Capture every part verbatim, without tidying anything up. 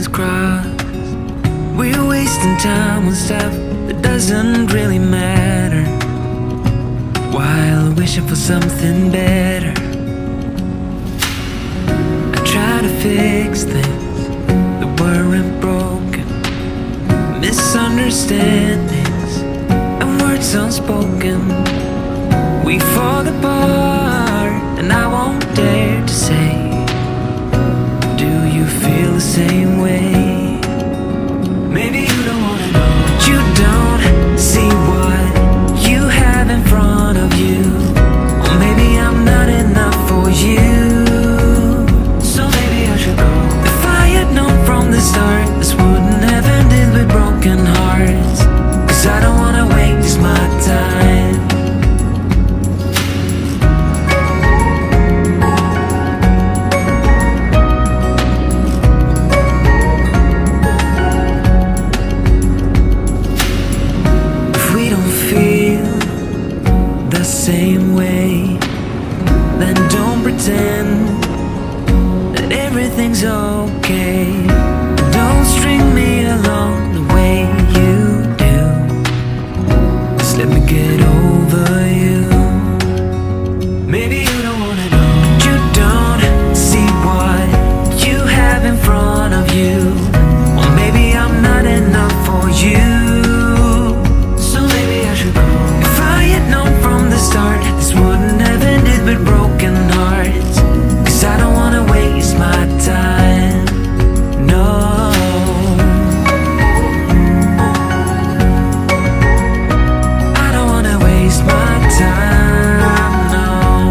wires crossed. We're wasting time on stuff that doesn't really matter, while wishing for something better. I try to fix things that weren't broken, misunderstandings and words unspoken. We fall apart and I won't dare to say, do you feel the same way? Maybe you don't wanna know, but you don't see what you have in front of you. Or maybe I'm not enough for you, so maybe I should go. If I had known from the start, this wouldn't have ended with broken hearts. Cause I don't wanna waste my time. Same way, then don't pretend that everything's okay. Don't string me along the way you do. Just let me get over you. Maybe you don't wanna know, but you don't see what you have in front of you. Or maybe I'm not enough for you, so maybe I should go. If I had known from the start, this wouldn't have ended with broken hearts. Cause I don't wanna waste my time, no. I don't wanna waste my time, no.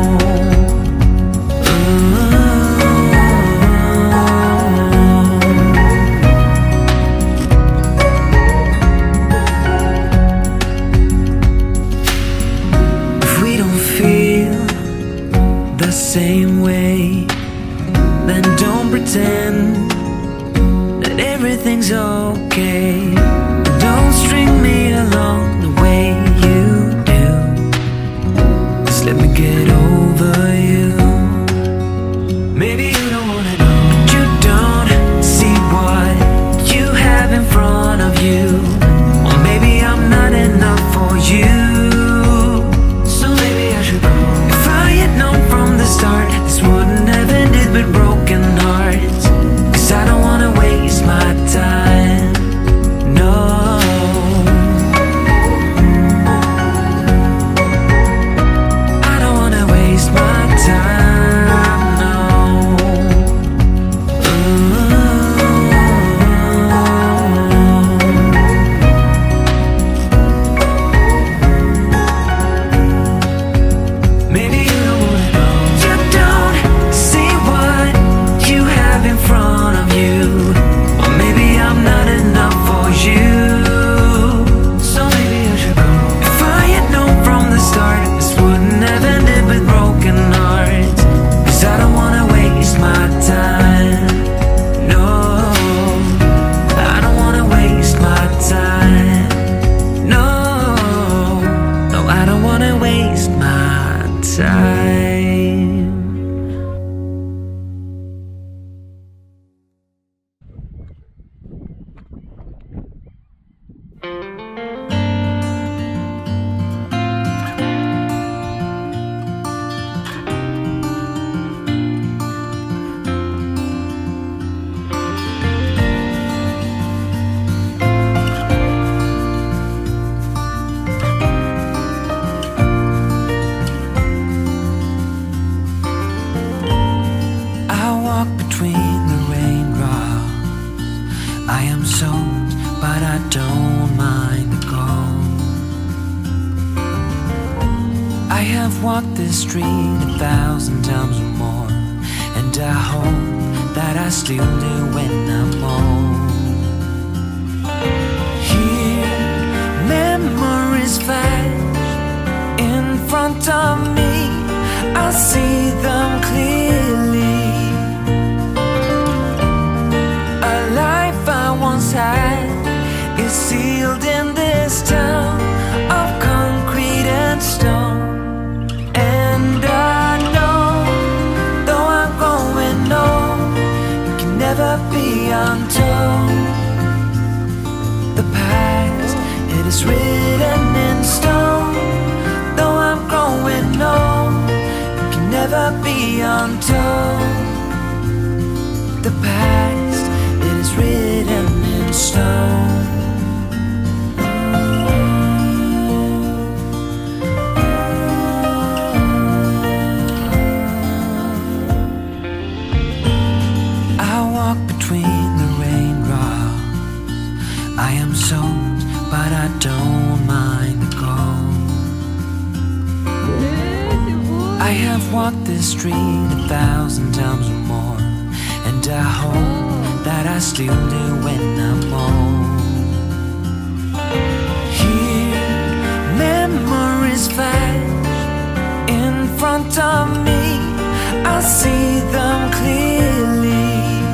If we don't feel the same way, then don't pretend that everything's okay. Don't string me along the way you do. Just let me get over you. Maybe you don't wanna know, but you don't see what you have in front of you. Or maybe I'm not enough for you, so maybe I should go. If I had known from the start, this wouldn't have ended with broken hearts. Cause I don't wanna waste my time, no. I don't wanna waste my time, no. Maybe you don't wanna know, you don't see what you have in front of you. Or maybe I'm not enough for you, so maybe I should go. If I had known from the start, this wouldn't have ended with broken hearts. Cause I don't wanna waste my time, no. I don't wanna waste my time, no. No, I don't wanna waste my time. I walk between the raindrops. I am soaked, but I don't mind the cold. I have walked this street a thousand times or more, and I hope that I still do when I'm old. Here, memories flash in front of me. I see them clearly. A life I once had is sealed in this town of concrete and stone. And I know, though I'm going on, it can never be untold. never be untold. The past, it is written in stone. I walk between the raindrops. I am soaked, but I don't mind the cold. I have walked this street a thousand times or more, and I hope that I still do when I'm old. Here, memories flash in front of me. I see them clearly.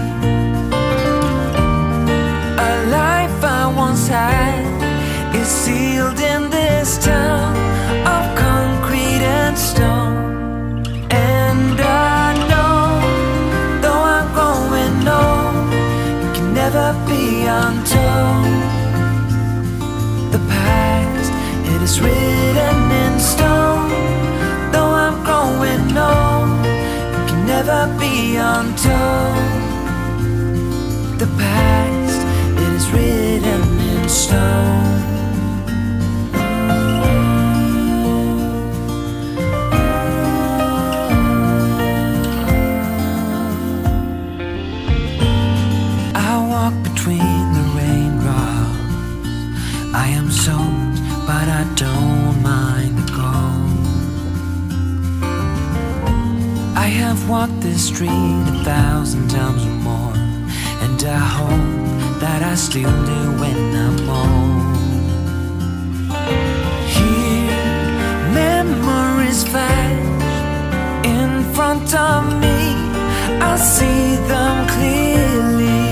A life I once had is sealed in this town of concrete and stone. And I know, though I'm growing old, it can never be untold. The past, it is written in stone. Though I'm growing old, it can never be untold. The past, it is written in stone. I walk between the raindrops. I am soaked, but I don't mind the cold. I have walked this street a thousand times or more, and I hope that I still do when I'm old. Here, memories flash in front of me. I see them clearly.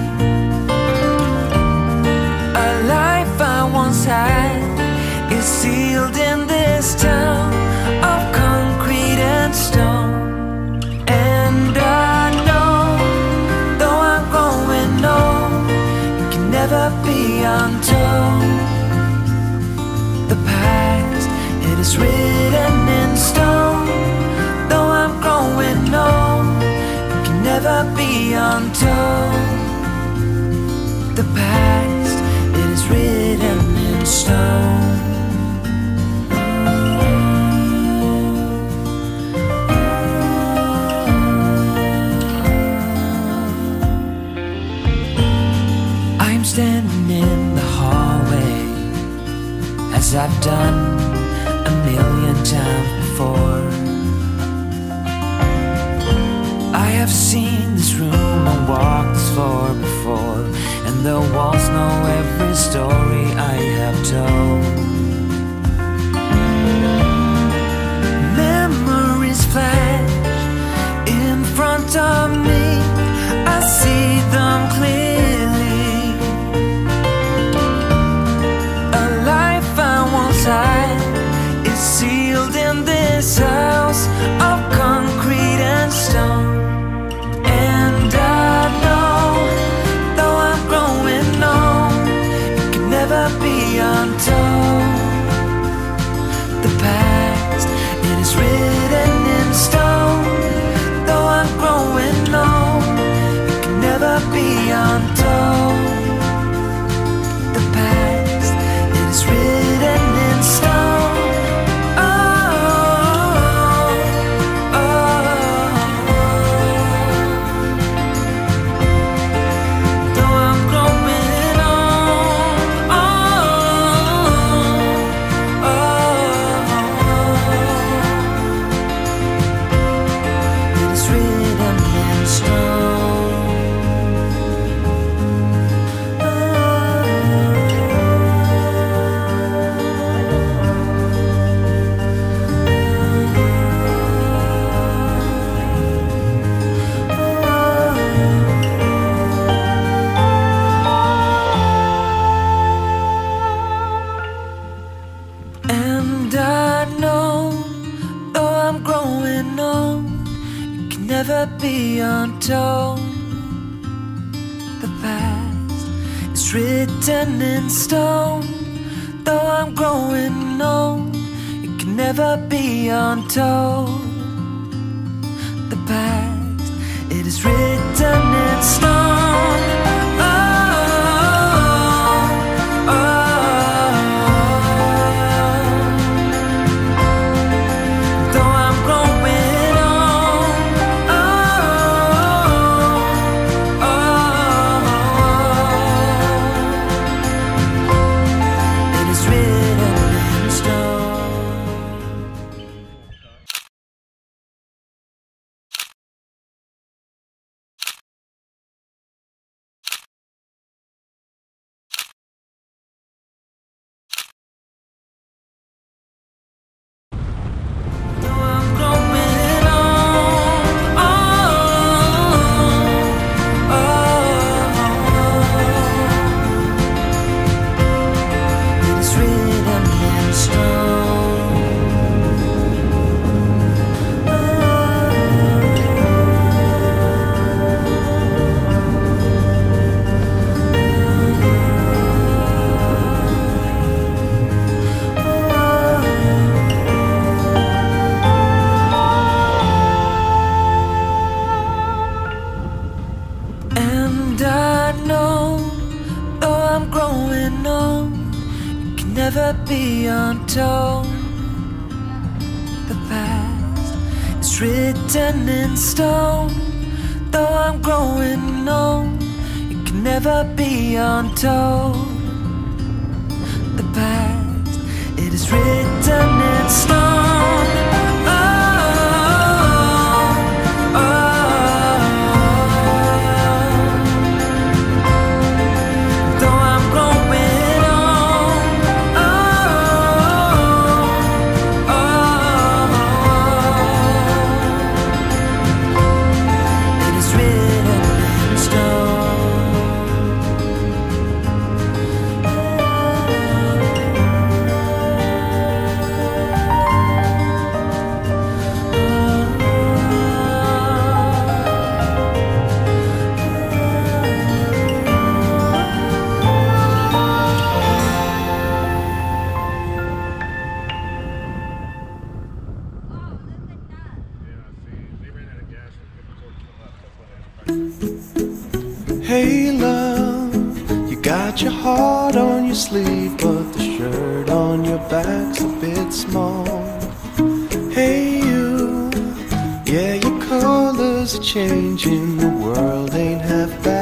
A life I once had is sealed in this town of concrete and stone. And I know, though I'm growing old, it can never be untold. The past, it is written in stone. Though I'm growing old, it can never be untold. The past, it is written in stone. I'm standing in the hallway, as I've done a million times before. I have seen this room and walked this floor before, and the walls know every story I have told. Memories flash in front of me. I see them clearly. A life I once had is sealed in this house of concrete and stone. And I know, though I'm growing old, it can never be untold. The past, it is written in stone. Though I'm growing old, it can never be untold. The past, it is written in stone. Never be untold. The past is written in stone. Though I'm growing old, it can never be untold. past, it is written in stone. Oh, oh, though I'm growing old. Oh, oh, it is written in stone. And I know, though I'm growing old, it can never be untold. The past is written in stone. Though I'm growing old, it can never be untold. The past, it is written in stone. Oh, oh, though I'm growing old. Oh, oh, it is written in stone. Hey love, you got your heart on your sleeve, but the shirt on your back's a bit small. Hey you, yeah, your colors are changing, the world ain't half bad.